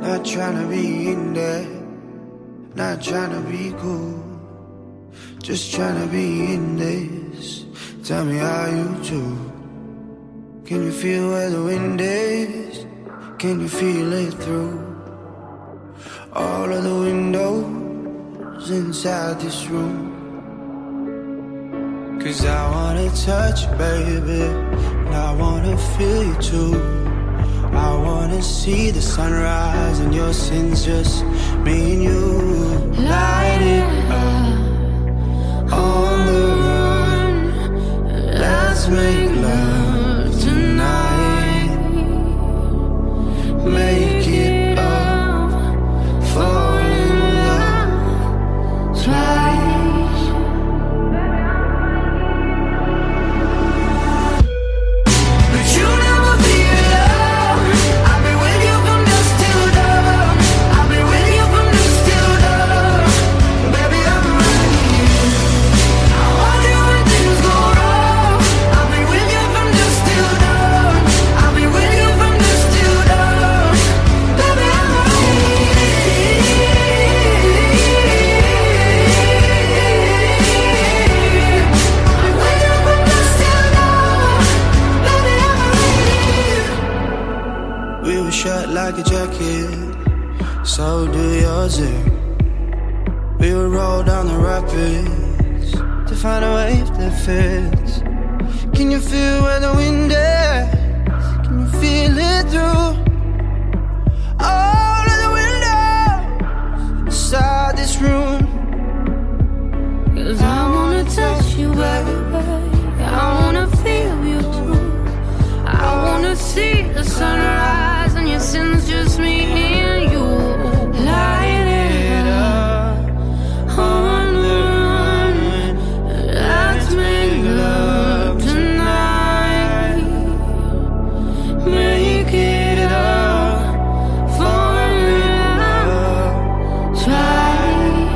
Not tryna be in there, not tryna be cool, just tryna be in this. Tell me how you do. Can you feel where the wind is? Can you feel it through all of the windows inside this room? 'Cause I wanna touch you, baby, and I wanna feel you too. I wanna see the sunrise and your sins, just me and you. Light it up on the run. Let's make love tonight. Make it up, fall in love twice. But you never be alone. I'll be with you from dusk till dawn. I'll be with you from dusk till dawn. Baby, I'm right here. I want you when things go wrong. I'll be with you from dusk till dawn. I'll be with you from dusk till dawn. Baby, I'm right here. I'll be with you from dusk till dawn. Baby, I'm right here. We were shut like a jacket, so do yours. We would roll down the rapids to find a wave that fits. Can you feel where the wind is? Can you feel it through all of the windows inside this room? 'Cause I wanna touch you, baby. I wanna feel you too. I wanna see the sunrise and your sins, just me and you. Light it up on the run. Let's make love tonight. Make it up, fall in love twice.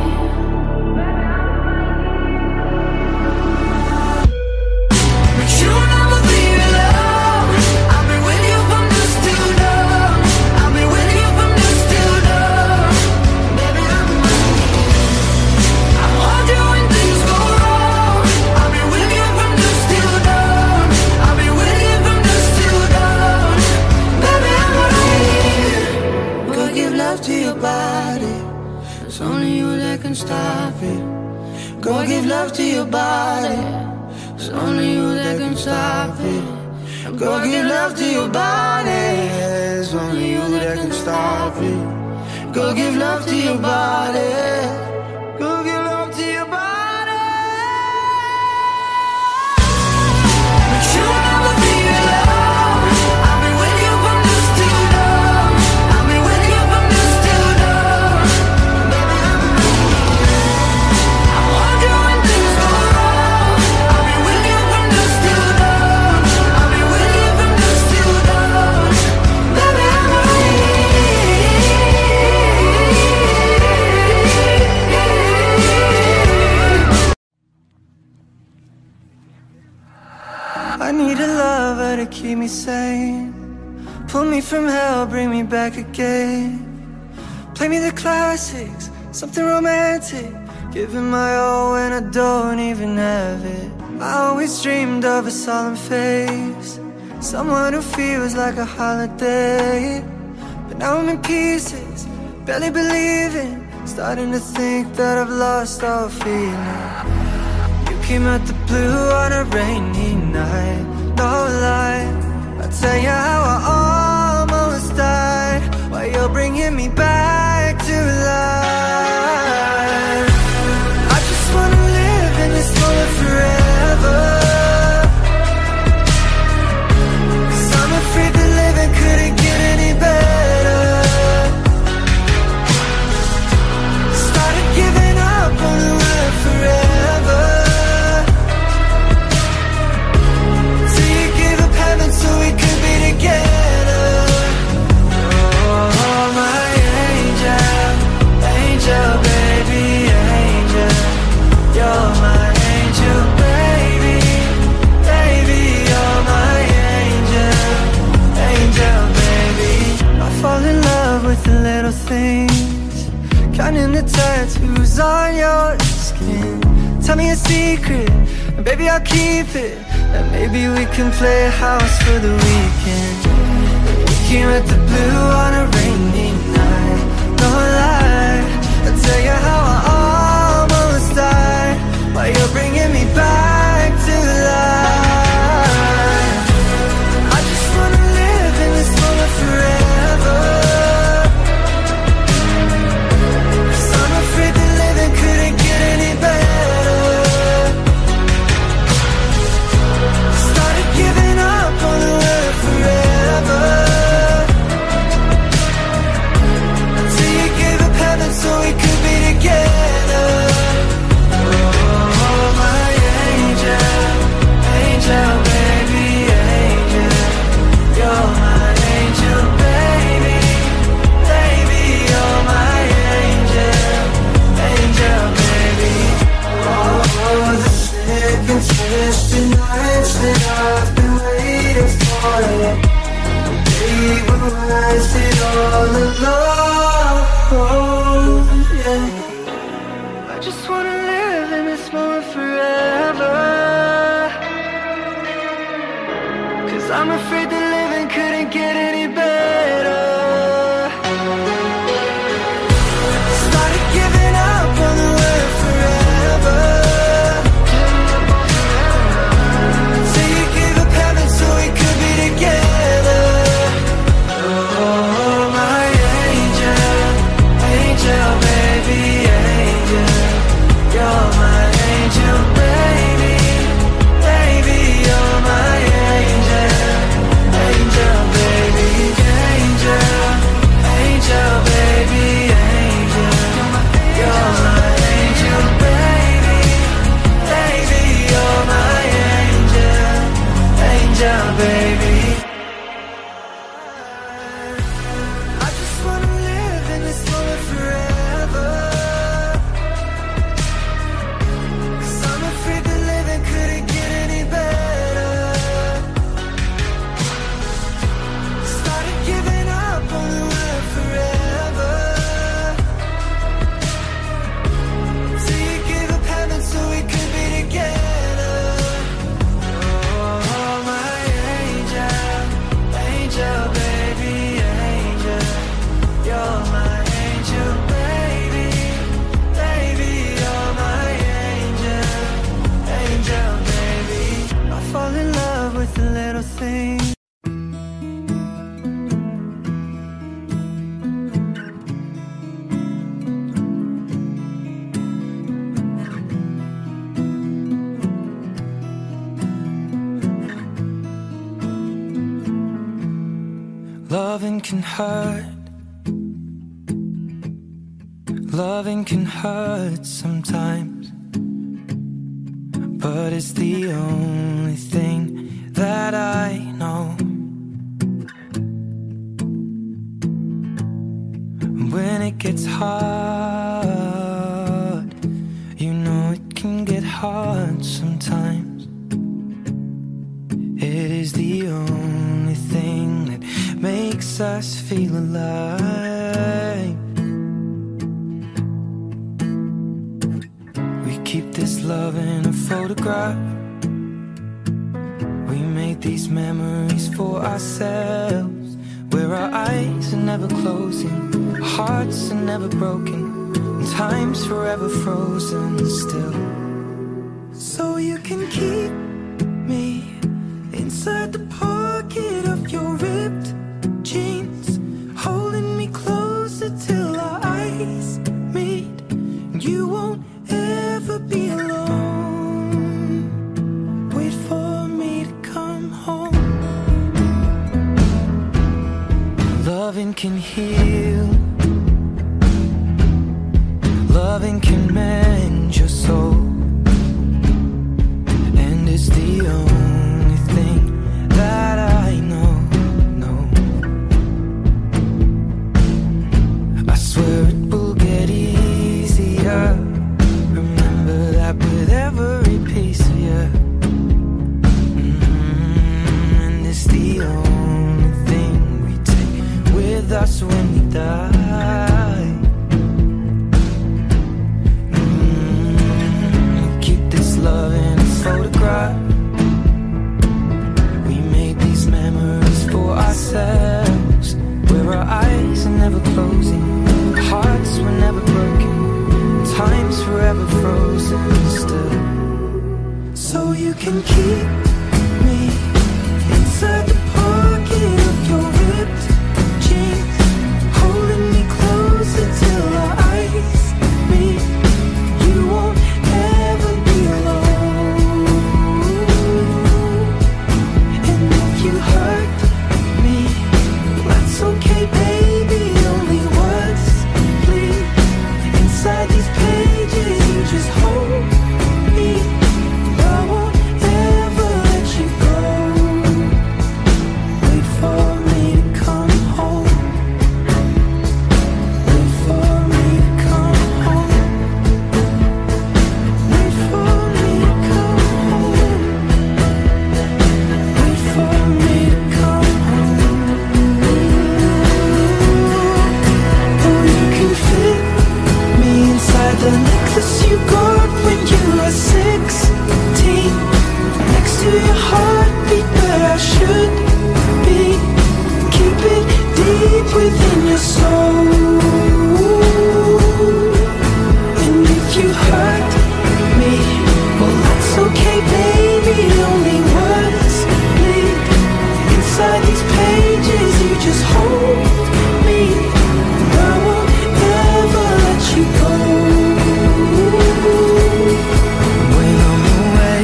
But you never be alone. I'll be with you from dusk till dawn. I'll be with you from dusk till dawn. Baby, I'm right here. I want you when things go wrong. I'll be with you from dusk till dawn. I'll be with you from dusk till dawn. Baby, I'm right here. Go give love to your body, It's only you that can stop it. go give love to your body. It's only you that can stop it. Go give love to your body. It's only you that can stop it. Go give love to your body. Go give love to your body. But you'll never be alone. I'll be with you from dusk till dawn. I'll be with you from dusk till dawn. Baby, I'm right here. I want you when things go wrong. I'll be with you from dusk till dawn. I'll be with you from dusk till dawn. Baby, I'm right here. I need a lover to keep me sane. Pull me from hell, bring me back again. Play me the classics, something romantic. Giving my all when I don't even have it. I always dreamed of a solemn face, someone who feels like a holiday. But now I'm in pieces, barely believing. Starting to think that I've lost all feeling. You came out the blue on a rainy night, no lie. I'll tell you how I almost died, while you're bringing me back to life. I just wanna live in this moment forever, 'cause I'm afraid that living couldn't get any better. Started giving up on the word forever, till you gave up heaven so we could be together. Oh, my angel. tattoos on your skin. Tell me a secret, and baby I'll keep it. And maybe we can play house for the weekend. We can rent the blue on a rainy night. No lie, I'll tell you how I almost died while you're bringing me back to life. I just wanna live in this moment forever. Couldn't get any better. Started giving up on the word forever, until you gave up heaven so we could be together. Oh, my angel, angel, baby, angel. You're my angel, baby, baby, you're my angel. Angel, baby. Oh, the sick and twisted nights that I've been waiting for you. They were wasted all alone, yeah. I just wanna live in this moment forever, 'cause I'm afraid that living couldn't get any better. Loving can hurt. Loving can hurt sometimes, but it's the only thing that I know. When it gets hard, you know it can get hard sometimes. It is the only thing that makes us feel alive. We keep this love in a photograph. We made these memories for ourselves, where our eyes are never closing, our hearts are never broken, and time's forever frozen still. So you can keep me inside the pocket of your ripped jeans, holding me closer till our eyes meet. You won't ever be alone. Wait for me to come home. Loving can heal. Loving can mend your soul. can keep me inside the pocket of your ripped jeans, holding me closer till our eyes meet. You won't ever be alone. And if you hurt me, that's okay, baby. Only words bleed inside these pages. You just hold me. I won't ever let you go. Wait for me to come home. Wait for me to come home. Wait for me to come home. Wait for me to come home. Oh, you can fit me inside the necklace you got when you were 16, next to your heartbeat where I should be. Keep it deep within your soul. And if you hurt me, well, that's okay, baby. Only words bleed inside these pages. You just hold me. I won't ever let you go. When I'm away,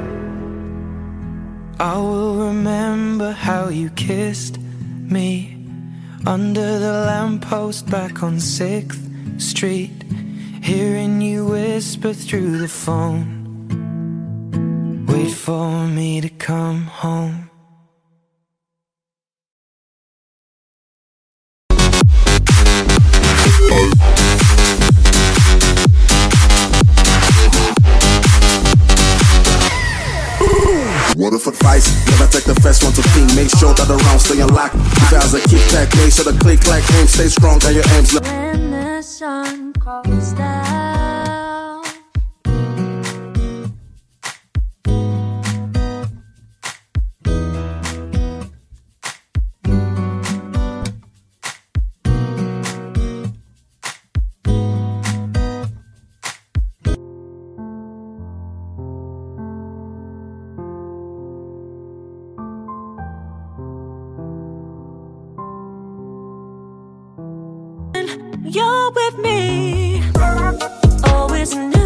I will remember how you kissed me under the lamppost back on 6th Street, hearing you whisper through the phone. Wait for me to come home. Word of advice, never take the first one to ping. Make sure that the rounds stay unlocked. Keep it as a keep tag, make sure the click clack aim stay strong and your aims. When the sun goes down, you're with me. Always knew